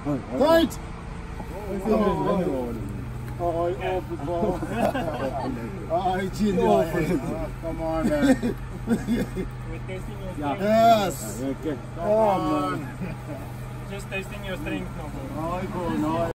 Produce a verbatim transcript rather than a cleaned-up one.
Tight! Oh, open ball. Oh, chin. Come on, man. We're testing your strength. Yes. Okay. Come on. Just testing your strength now. No, no.